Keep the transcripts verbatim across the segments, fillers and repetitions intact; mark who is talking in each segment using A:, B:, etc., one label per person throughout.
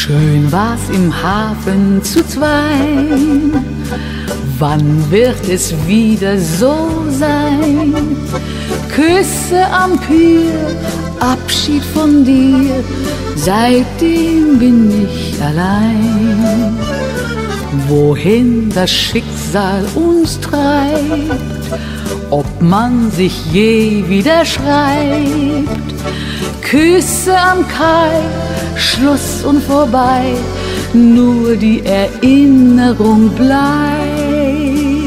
A: Schön war's im Hafen zu zweit, wann wird es wieder so sein? Küsse am Pier, Abschied von dir, seitdem bin ich allein. Wohin das Schicksal uns treibt, ob man sich je wieder schreibt, Küsse am Kai, Schluss und vorbei, nur die Erinnerung bleibt.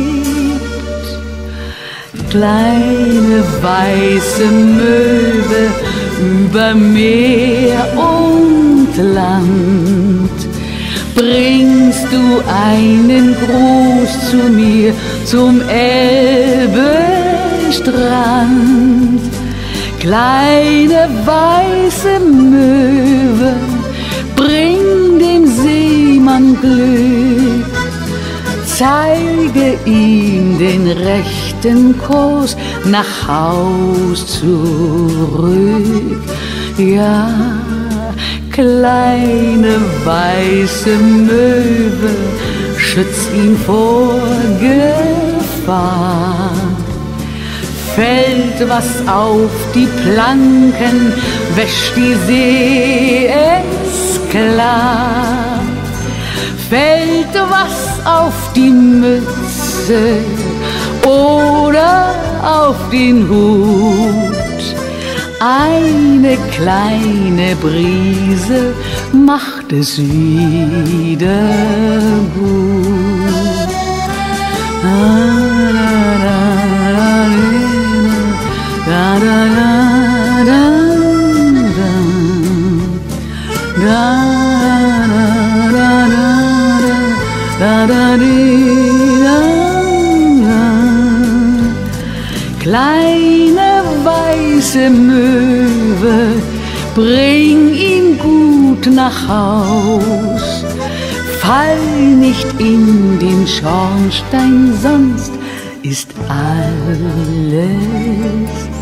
A: Kleine weiße Möwe über Meer und Land, bringst du einen Gruß zu mir zum Elbestrand? Kleine weiße Möwe, bring dem Seemann Glück, zeige ihm den rechten Kurs nach Haus zurück. Ja, kleine weiße Möwe, schütz ihn vor Gefahr. Fällt was auf die Planken, wäscht die See es klar. Fällt was auf die Mütze oder auf den Hut, eine kleine Brise macht es wieder gut. Ah, da, da, da, da, da, da, da, da, kleine weiße Möwe, bring ihn gut nach Haus, fall nicht in den Schornstein, sonst ist alles